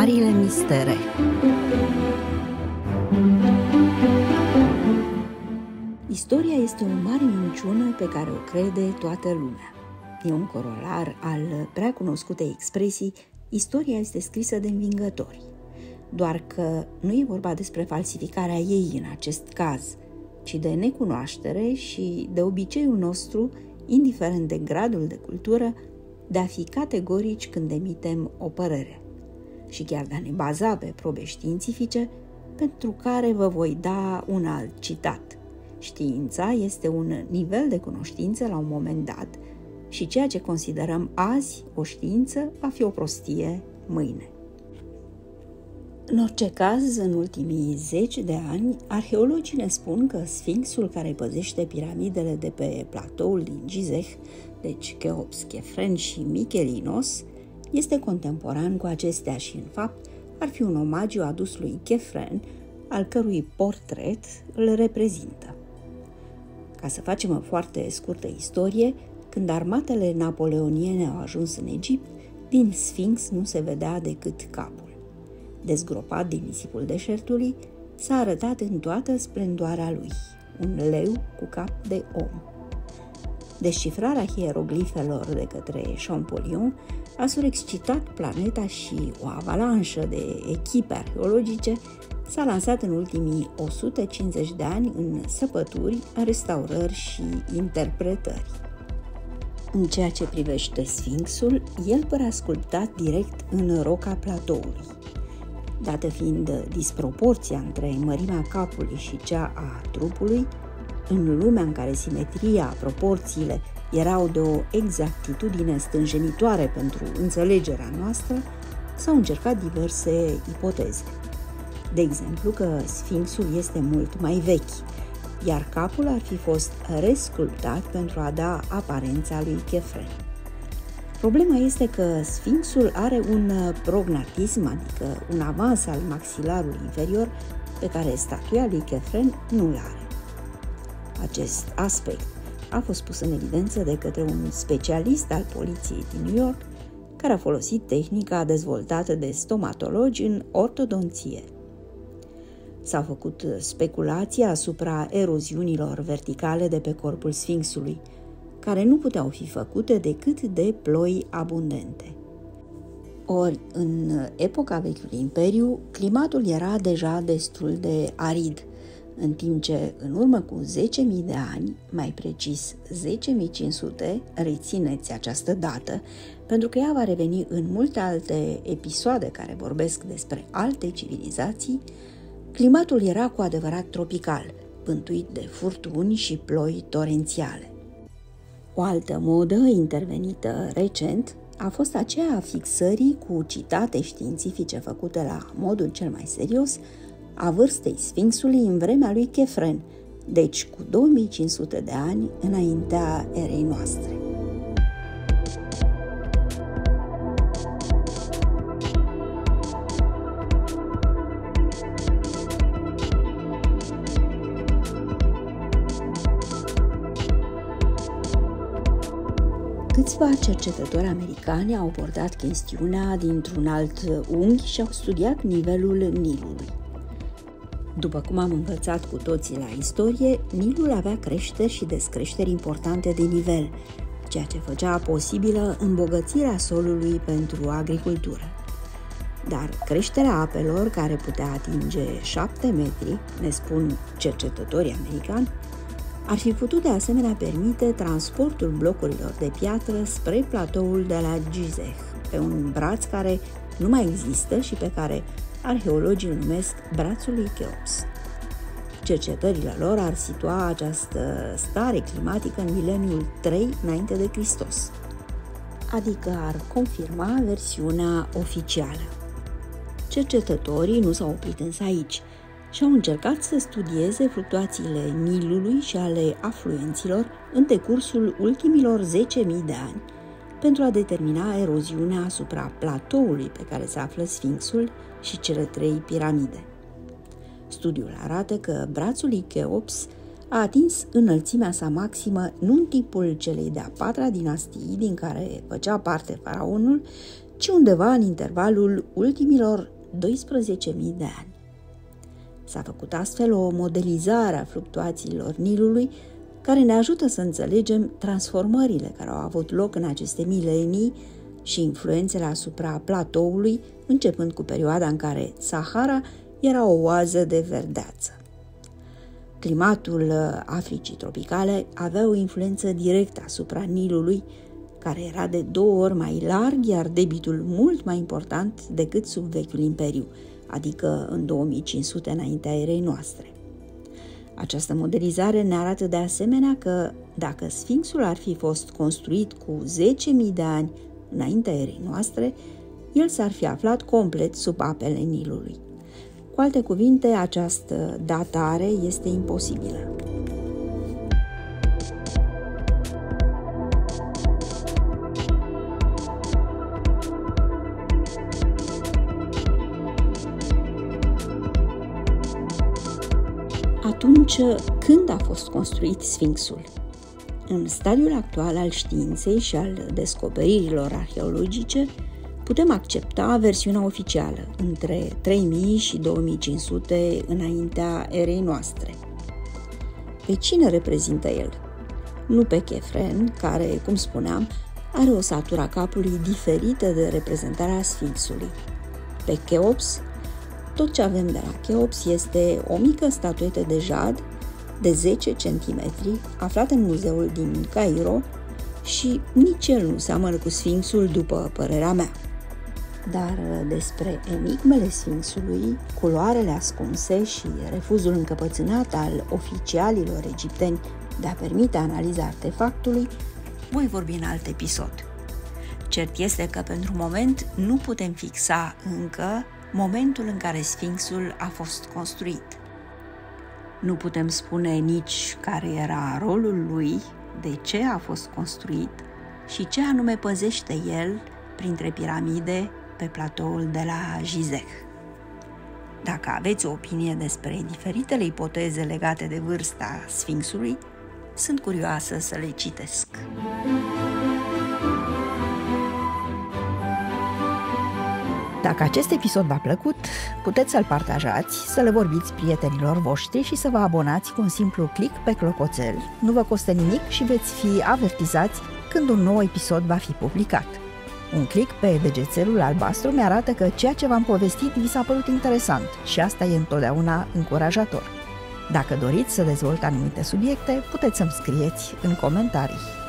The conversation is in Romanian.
Marile mistere. Istoria este o mare minciună pe care o crede toată lumea. E un corolar al prea cunoscutei expresii, istoria este scrisă de învingători. Doar că nu e vorba despre falsificarea ei în acest caz, ci de necunoaștere și de obiceiul nostru, indiferent de gradul de cultură, de a fi categorici când emitem o părere și chiar de a ne baza pe probe științifice, pentru care vă voi da un alt citat. Știința este un nivel de cunoștință la un moment dat și ceea ce considerăm azi o știință va fi o prostie mâine. În orice caz, în ultimii 10 de ani, arheologii ne spun că Sfinxul care păzește piramidele de pe platoul din Gizeh, deci Cheops, Chefren și Michelinos, este contemporan cu acestea și, în fapt, ar fi un omagiu adus lui Chefren, al cărui portret îl reprezintă. Ca să facem o foarte scurtă istorie, când armatele napoleoniene au ajuns în Egipt, din Sfinx nu se vedea decât capul. Dezgropat din nisipul deșertului, s-a arătat în toată splendoarea lui, un leu cu cap de om. Descifrarea hieroglifelor de către Champollion a surexcitat planeta și o avalanșă de echipe arheologice s-a lansat în ultimii 150 de ani în săpături, restaurări și interpretări. În ceea ce privește Sfinxul, el părea sculptat direct în roca platoului. Dată fiind disproporția între mărimea capului și cea a trupului, în lumea în care simetria, proporțiile erau de o exactitudine stânjenitoare pentru înțelegerea noastră, s-au încercat diverse ipoteze. De exemplu că Sfinxul este mult mai vechi, iar capul ar fi fost resculptat pentru a da aparența lui Chefren. Problema este că Sfinxul are un prognatism, adică un avans al maxilarului inferior, pe care statuia lui Chefren nu-l are. Acest aspect a fost pus în evidență de către un specialist al poliției din New York, care a folosit tehnica dezvoltată de stomatologi în ortodonție. S-au făcut speculații asupra eroziunilor verticale de pe corpul Sfinxului, care nu puteau fi făcute decât de ploi abundente. Ori, în epoca Vechiului Imperiu, climatul era deja destul de arid, în timp ce, în urmă cu 10.000 de ani, mai precis 10.500, rețineți această dată, pentru că ea va reveni în multe alte episoade care vorbesc despre alte civilizații, climatul era cu adevărat tropical, pântuit de furtuni și ploi torențiale. O altă modă intervenită recent a fost aceea a fixării cu citate științifice făcute la modul cel mai serios a vârstei Sfinxului în vremea lui Chefren, deci cu 2500 de ani înaintea erei noastre. Câțiva cercetători americani au abordat chestiunea dintr-un alt unghi și au studiat nivelul Nilului. După cum am învățat cu toții la istorie, Nilul avea creșteri și descreșteri importante de nivel, ceea ce făcea posibilă îmbogățirea solului pentru agricultură. Dar creșterea apelor, care putea atinge 7 metri, ne spun cercetătorii americani, ar fi putut de asemenea permite transportul blocurilor de piatră spre platoul de la Gizeh, pe un braț care nu mai există și pe care arheologii îl numesc brațul lui Cheops. Cercetările lor ar situa această stare climatică în mileniul 3 înainte de Hristos, adică ar confirma versiunea oficială. Cercetătorii nu s-au oprit însă aici și au încercat să studieze fluctuațiile Nilului și ale afluenților în decursul ultimilor 10.000 de ani pentru a determina eroziunea asupra platoului pe care se află Sfinxul și cele 3 piramide. Studiul arată că brațul lui Cheops a atins înălțimea sa maximă nu în timpul celei de-a 4-a dinastii din care făcea parte faraonul, ci undeva în intervalul ultimilor 12.000 de ani. S-a făcut astfel o modelizare a fluctuațiilor Nilului care ne ajută să înțelegem transformările care au avut loc în aceste milenii și influențele asupra platoului, începând cu perioada în care Sahara era o oază de verdeață. Climatul Africii tropicale avea o influență directă asupra Nilului, care era de 2 ori mai larg, iar debitul mult mai important decât sub vechiul imperiu, adică în 2500 înaintea erei noastre. Această modelizare ne arată de asemenea că dacă Sfinxul ar fi fost construit cu 10.000 de ani înaintea erei noastre, el s-ar fi aflat complet sub apele Nilului. Cu alte cuvinte, această datare este imposibilă. Atunci, când a fost construit Sfinxul? În stadiul actual al științei și al descoperirilor arheologice, putem accepta versiunea oficială, între 3000 și 2500 înaintea erei noastre. Pe cine reprezintă el? Nu pe Chefren, care, cum spuneam, are o satura capului diferită de reprezentarea Sfinxului. Pe Cheops, tot ce avem de la Cheops este o mică statuetă de jad de 10 cm, aflată în muzeul din Cairo, și nici el nu seamănă cu Sfinxul, după părerea mea. Dar despre enigmele Sfinxului, culoarele ascunse și refuzul încăpățânat al oficialilor egipteni de a permite analiza artefactului, voi vorbi în alt episod. Cert este că pentru moment nu putem fixa încă momentul în care Sfinxul a fost construit. Nu putem spune nici care era rolul lui, de ce a fost construit și ce anume păzește el printre piramide pe platoul de la Gizeh. Dacă aveți o opinie despre diferitele ipoteze legate de vârsta Sfinxului, sunt curioasă să le citesc. Dacă acest episod v-a plăcut, puteți să-l partajați, să le vorbiți prietenilor voștri și să vă abonați cu un simplu click pe clopoțel. Nu vă costă nimic și veți fi avertizați când un nou episod va fi publicat. Un click pe degețelul albastru mi-arată că ceea ce v-am povestit vi s-a părut interesant și asta e întotdeauna încurajator. Dacă doriți să dezvolt anumite subiecte, puteți să-mi scrieți în comentarii.